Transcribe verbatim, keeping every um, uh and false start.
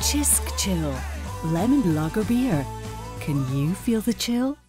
Chisk Chill, lemon lager beer. Can you feel the chill?